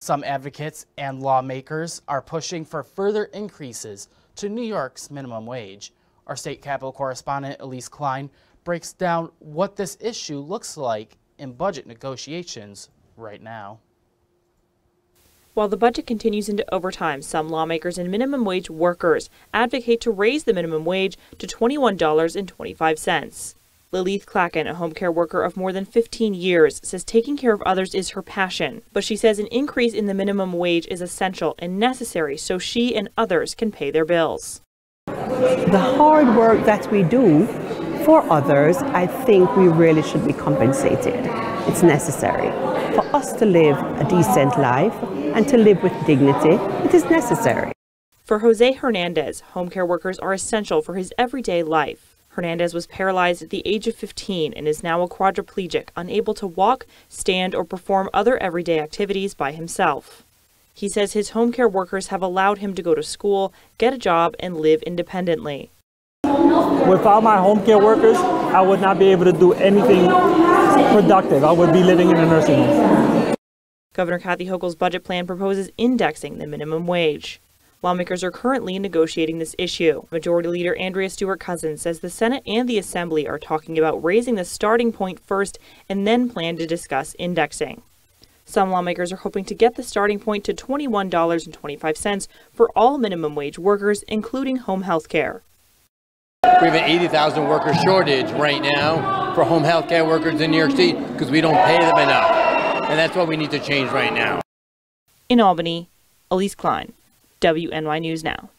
Some advocates and lawmakers are pushing for further increases to New York's minimum wage. Our state capitol correspondent Elise Klein breaks down what this issue looks like in budget negotiations right now. While the budget continues into overtime, some lawmakers and minimum wage workers advocate to raise the minimum wage to $21.25. Lilith Clacken, a home care worker of more than 15 years, says taking care of others is her passion, but she says an increase in the minimum wage is essential and necessary so she and others can pay their bills. The hard work that we do for others, I think we really should be compensated. It's necessary. For us to live a decent life and to live with dignity, it is necessary. For Jose Hernandez, home care workers are essential for his everyday life. Hernandez was paralyzed at the age of 15 and is now a quadriplegic, unable to walk, stand, or perform other everyday activities by himself. He says his home care workers have allowed him to go to school, get a job, and live independently. Without my home care workers, I would not be able to do anything productive. I would be living in a nursing home. Governor Kathy Hochul's budget plan proposes indexing the minimum wage. Lawmakers are currently negotiating this issue. Majority Leader Andrea Stewart-Cousins says the Senate and the Assembly are talking about raising the starting point first and then plan to discuss indexing. Some lawmakers are hoping to get the starting point to $21.25 for all minimum wage workers, including home health care. We have an 80,000 worker shortage right now for home health care workers in New York City because we don't pay them enough. And that's what we need to change right now. In Albany, Elise Klein, WNY News Now.